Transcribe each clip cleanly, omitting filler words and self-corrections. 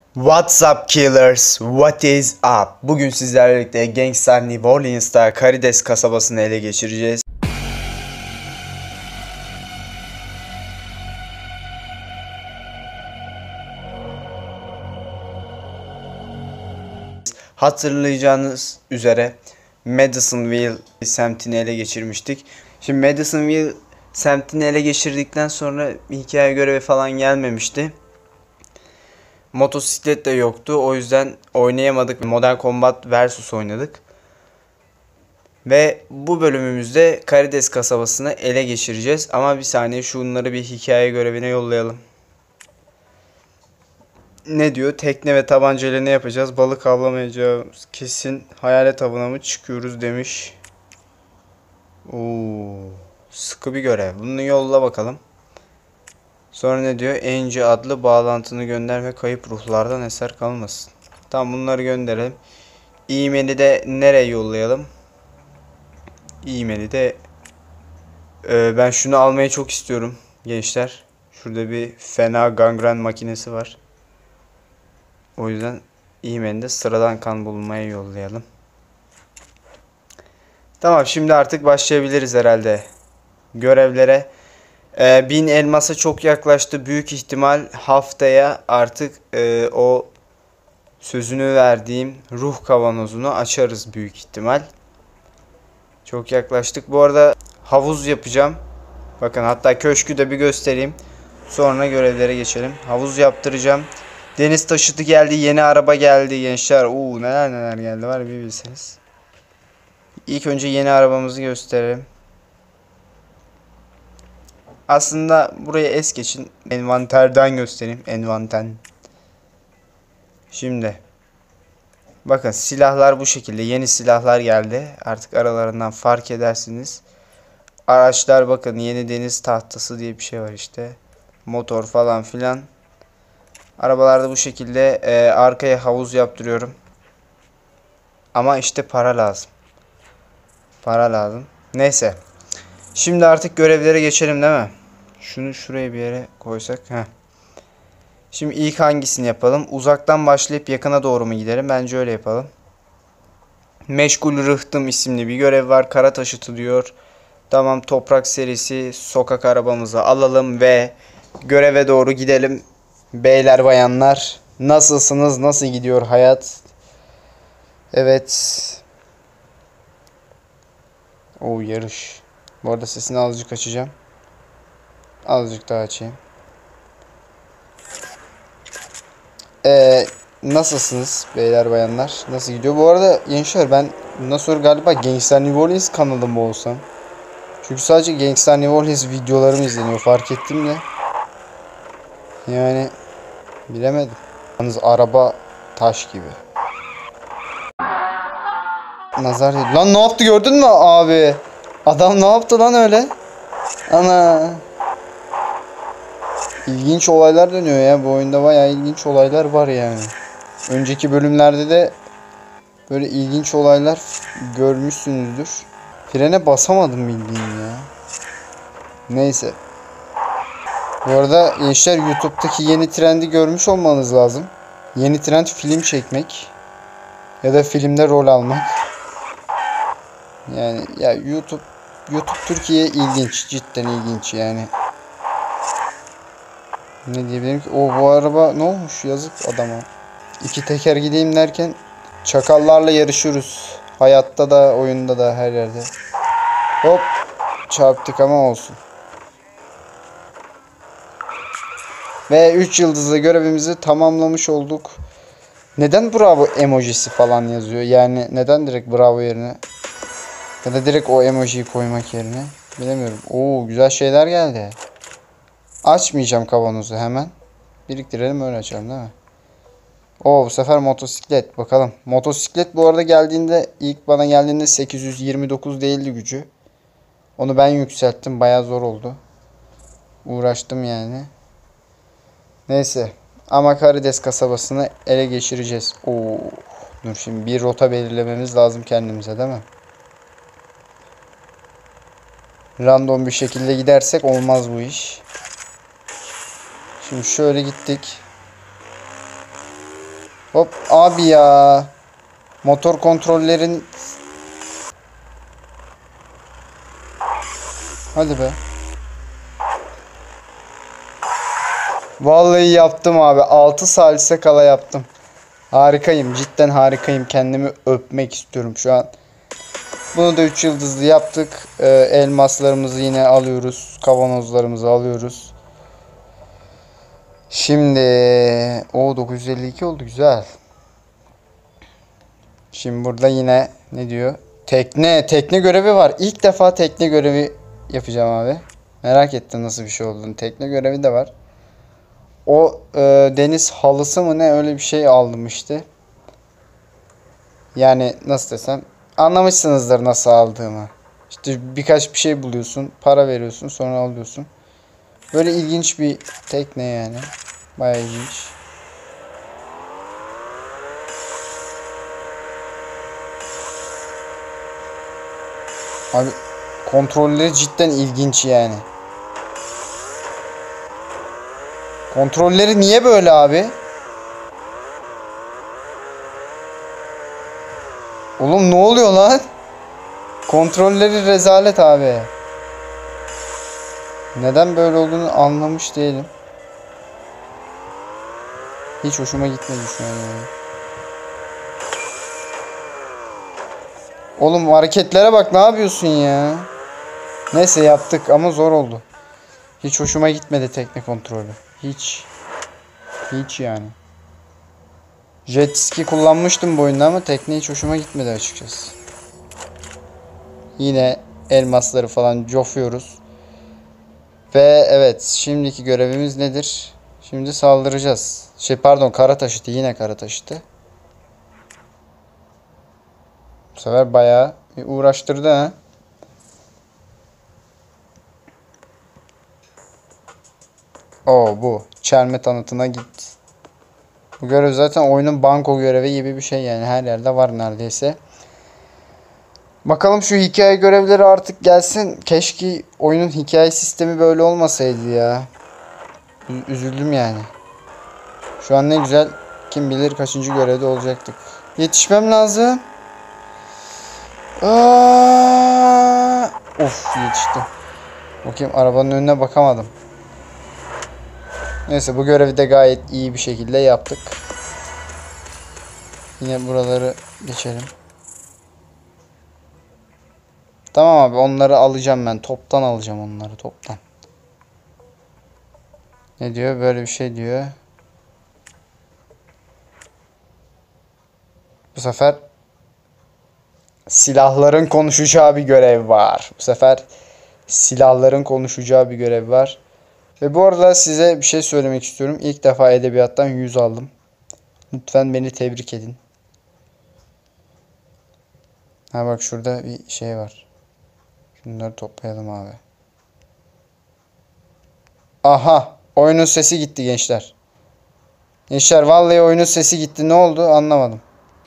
What's up killers? What is up? Bugün sizlerle birlikte Gangster New Orleans'ta Karides kasabasını ele geçireceğiz. Hatırlayacağınız üzere Madisonville semtini ele geçirmiştik. Şimdi Madisonville semtini ele geçirdikten sonra hikaye görevi falan gelmemişti. Motosiklet de yoktu. O yüzden oynayamadık. Modern Combat Versus oynadık. Ve bu bölümümüzde Karides kasabasını ele geçireceğiz. Ama bir saniye şunları bir hikaye görevine yollayalım. Ne diyor? Tekne ve tabancayla ne yapacağız? Balık avlamayacağız. Kesin hayalet avına mı çıkıyoruz demiş. Oo, sıkı bir görev. Bunu yolla bakalım. Sonra ne diyor? Angie adlı bağlantını gönder ve kayıp ruhlardan eser kalmasın. Tamam, bunları gönderelim. E-mail'i de nereye yollayalım? E-mail'i de ben şunu almayı çok istiyorum gençler. Şurada bir fena gangren makinesi var. O yüzden e-mail'i de sıradan kan bulmaya yollayalım. Tamam, şimdi artık başlayabiliriz herhalde görevlere. 1000 elmasa çok yaklaştı. Büyük ihtimal haftaya artık o sözünü verdiğim ruh kavanozunu açarız büyük ihtimal. Çok yaklaştık. Bu arada havuz yapacağım. Bakın, hatta köşkü de bir göstereyim. Sonra görevlere geçelim. Havuz yaptıracağım. Deniz taşıtı geldi. Yeni araba geldi gençler. Neler neler geldi var bir bilseniz. İlk önce yeni arabamızı gösterelim. Aslında buraya es geçin. Envanterden göstereyim. Envanter. Şimdi. Bakın, silahlar bu şekilde. Yeni silahlar geldi. Artık aralarından fark edersiniz. Araçlar, bakın, yeni deniz tahtası diye bir şey var işte. Motor falan filan. Arabalarda bu şekilde. Arkaya havuz yaptırıyorum. Ama işte para lazım. Para lazım. Neyse. Şimdi artık görevlere geçelim değil mi? Şunu şuraya bir yere koysak. Şimdi ilk hangisini yapalım? Uzaktan başlayıp yakına doğru mu gidelim? Bence öyle yapalım. Meşgul Rıhtım isimli bir görev var. Kara taşıtı diyor. Tamam, toprak serisi sokak arabamızı alalım ve göreve doğru gidelim. Beyler bayanlar, nasılsınız? Nasıl gidiyor hayat? Evet. Yarış. Bu arada sesini azıcık açacağım. Azıcık daha açayım. Nasılsınız beyler bayanlar? Nasıl gidiyor? Bu arada gençler, ben bundan sonra galiba Gangster New Orleans kanalım olsam. Çünkü sadece Gangster New Orleans videolarım izleniyor, fark ettim de. Yani bilemedim. Yalnız araba taş gibi. Nazar değil. Lan ne yaptı, gördün mü abi? Adam ne yaptı lan öyle? Ana. İlginç olaylar dönüyor ya. Bu oyunda bayağı ilginç olaylar var yani. Önceki bölümlerde de böyle ilginç olaylar görmüşsünüzdür. Frene basamadım bildiğin ya. Neyse. Bu arada gençler, YouTube'daki yeni trendi görmüş olmanız lazım. Yeni trend film çekmek. Ya da filmde rol almak. Yani ya YouTube Türkiye ilginç. Cidden ilginç yani. Ne diyebilirim ki? Bu araba ne olmuş? Yazık adama. İki teker gideyim derken çakallarla yarışıyoruz. Hayatta da, oyunda da, her yerde. Hop. Çarptık ama olsun. Ve 3 yıldızlı görevimizi tamamlamış olduk. Neden bravo emojisi falan yazıyor? Yani neden direkt bravo yerine? Ya da direkt o emojiyi koymak yerine? Bilemiyorum. Güzel şeyler geldi. Açmayacağım kavanozu hemen. Biriktirelim, öyle açalım değil mi? Bu sefer motosiklet. Bakalım. Motosiklet bu arada ilk bana geldiğinde 829 değildi gücü. Onu ben yükselttim. Bayağı zor oldu. Uğraştım yani. Neyse. Ama Karides kasabasını ele geçireceğiz. Dur, şimdi bir rota belirlememiz lazım kendimize değil mi? Random bir şekilde gidersek olmaz bu iş. Şimdi şöyle gittik. Hop abi ya. Motor kontrollerin. Hadi be. Vallahi yaptım abi. 6 salise kala yaptım. Harikayım. Cidden harikayım. Kendimi öpmek istiyorum şu an. Bunu da 3 yıldızlı yaptık. Elmaslarımızı yine alıyoruz. Kavanozlarımızı alıyoruz. Şimdi o 952 oldu, güzel. Şimdi burada yine ne diyor? Tekne görevi var. İlk defa tekne görevi yapacağım abi. Merak ettim nasıl bir şey olduğunu. Tekne görevi de var. O deniz halısı mı ne, öyle bir şey aldım işte. Yani nasıl desem, anlamışsınızdır nasıl aldığımı. İşte birkaç bir şey buluyorsun, para veriyorsun, sonra alıyorsun. Böyle ilginç bir tekne yani. Bayağı ilginç. Abi kontrolleri cidden ilginç yani. Kontrolleri niye böyle abi? Oğlum ne oluyor lan? Kontrolleri rezalet abi. Neden böyle olduğunu anlamış değilim. Hiç hoşuma gitmedi şu an yani. Oğlum hareketlere bak, ne yapıyorsun ya? Neyse yaptık ama zor oldu. Hiç hoşuma gitmedi tekne kontrolü. Hiç. Hiç yani. Jet ski kullanmıştım bu oyunda ama tekne hiç hoşuma gitmedi açıkçası. Yine elmasları falan cofuyoruz. Ve evet, şimdiki görevimiz nedir? Şimdi saldıracağız. Pardon, kara taşıtı, yine kara taşıtı. Bu sefer bayağı bir uğraştırdı ha. Bu. Çelme tanıtına git. Bu görev zaten oyunun banko görevi gibi bir şey yani. Her yerde var neredeyse. Bakalım şu hikaye görevleri artık gelsin. Keşke oyunun hikaye sistemi böyle olmasaydı ya. Üzüldüm yani. Şu an ne güzel. Kim bilir kaçıncı görevde olacaktık. Yetişmem lazım. Of, yetiştim. Bakayım, arabanın önüne bakamadım. Neyse, bu görevi de gayet iyi bir şekilde yaptık. Yine buraları geçelim. Tamam abi, onları alacağım ben. Toptan alacağım onları, toptan. Ne diyor? Böyle bir şey diyor. Bu sefer silahların konuşacağı bir görev var. Bu sefer silahların konuşacağı bir görev var. Ve bu arada size bir şey söylemek istiyorum. İlk defa edebiyattan 100 aldım. Lütfen beni tebrik edin. Ha bak, şurada bir şey var. Şunları toplayalım abi. Aha! Oyunun sesi gitti gençler. Gençler, vallahi oyunun sesi gitti. Ne oldu anlamadım.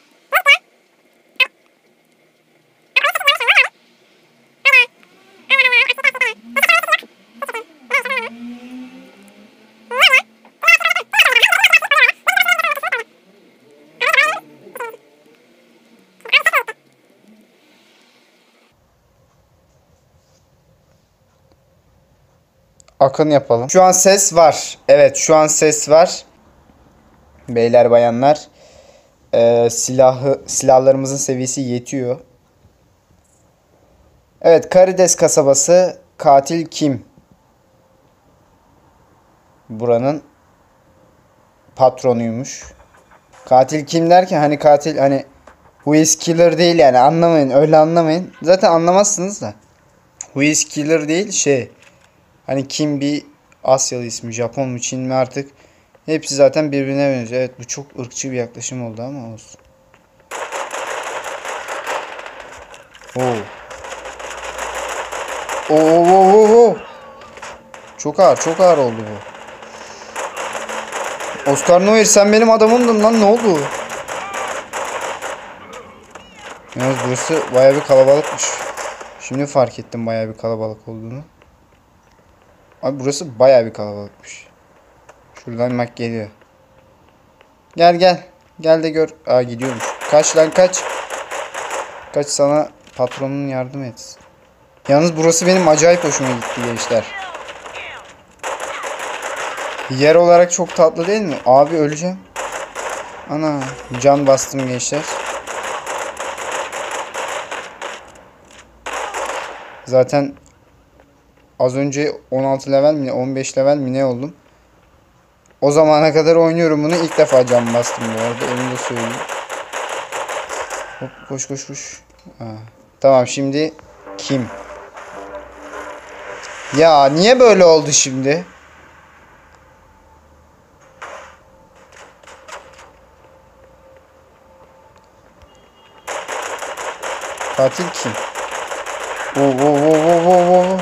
Akın yapalım. Şu an ses var. Evet, şu an ses var. Beyler bayanlar. Silahlarımızın seviyesi yetiyor. Evet, Karides kasabası. Katil kim? Buranın patronuymuş. Katil kim derken, hani katil, hani who is killer değil yani, anlamayın, öyle anlamayın. Zaten anlamazsınız da. Who is killer değil, hani kim, bir Asyalı ismi, Japon mu Çin mi artık. Hepsi zaten birbirine benziyor. Evet, bu çok ırkçı bir yaklaşım oldu ama olsun. Oo. Oo. Çok ağır oldu bu. Oscar Noir, sen benim adamımdın lan, ne oldu? Yalnız burası bayağı bir kalabalıkmış. Şimdi fark ettim bayağı bir kalabalık olduğunu. Abi burası bayağı bir kalabalıkmış. Şuradan bak geliyor. Gel. Gel de gör. Aa gidiyormuş. Kaç lan kaç. Kaç, sana patronun yardım etsin. Yalnız burası benim acayip hoşuma gitti gençler. Yer olarak çok tatlı değil mi? Abi öleceğim. Ana can bastım gençler. Zaten az önce 16 level mi 15 level mi ne oldum. O zamana kadar oynuyorum bunu. İlk defa can bastım bu arada. Onu da söyleyeyim. Hop koş koş koş. Tamam şimdi kim? Ya niye böyle oldu şimdi? Katil kim? Oo.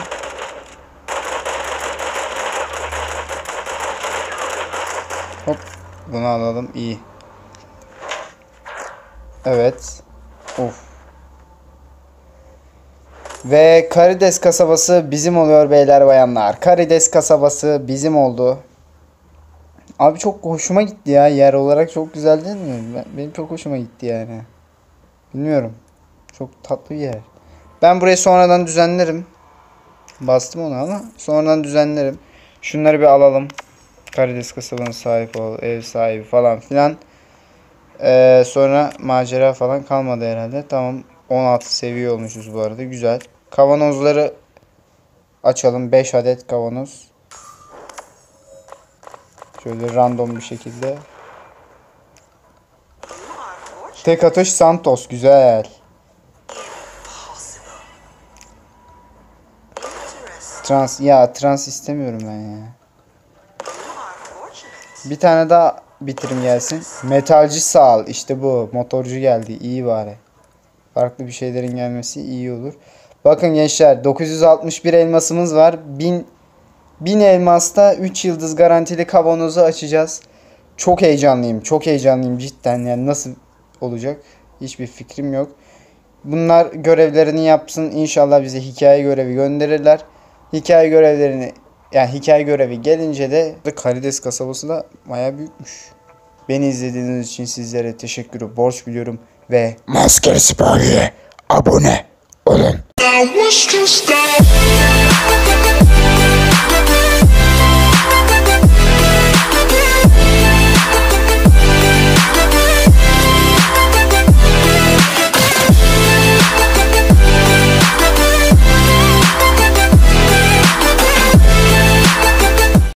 Hop bunu alalım, iyi. Evet. Of. Ve Karides kasabası bizim oluyor beyler bayanlar. Karides kasabası bizim oldu. Abi çok hoşuma gitti ya. Yer olarak çok güzel değil mi? Benim çok hoşuma gitti yani. Bilmiyorum. Çok tatlı bir yer. Ben burayı sonradan düzenlerim. Bastım onu ama sonradan düzenlerim. Şunları bir alalım. Karides kasabanın sahibi ol, ev sahibi falan filan. Sonra macera falan kalmadı herhalde. Tamam. 16 seviye olmuşuz bu arada. Güzel. Kavanozları açalım. 5 adet kavanoz. Şöyle random bir şekilde. Tek atış Santos. Güzel. Trans istemiyorum ben ya. Bir tane daha bitirim gelsin. Metalci sağ, işte bu. Motorcu geldi. İyi bari. Farklı bir şeylerin gelmesi iyi olur. Bakın gençler 961 elmasımız var. 1000 elmasta 3 yıldız garantili kavanozu açacağız. Çok heyecanlıyım. Çok heyecanlıyım cidden. Yani nasıl olacak? Hiçbir fikrim yok. Bunlar görevlerini yapsın. İnşallah bize hikaye görevi gönderirler. Hikaye görevlerini, yani hikaye görevi gelince de Karides kasabası da bayağı büyükmüş. Beni izlediğiniz için sizlere teşekkürü borç biliyorum ve Maskeli Sipahi'ye abone olun.